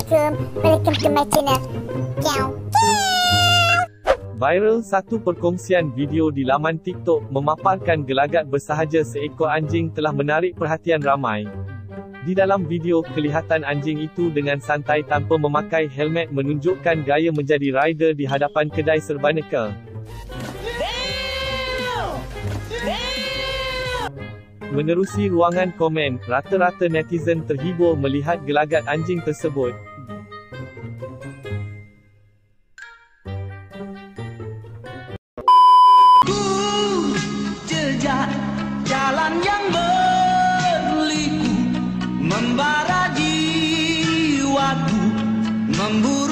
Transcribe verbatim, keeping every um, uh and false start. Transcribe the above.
Assalamualaikum. Welcome to my channel. Kiau. Viral satu perkongsian video di laman TikTok memaparkan gelagat bersahaja seekor anjing telah menarik perhatian ramai. Di dalam video, kelihatan anjing itu dengan santai tanpa memakai helmet menunjukkan gaya menjadi rider di hadapan kedai serbana. Menerusi ruangan komen, rata-rata netizen terhibur melihat gelagat anjing tersebut. Ku jejak jalan yang berliku, membara jiwaku, memburu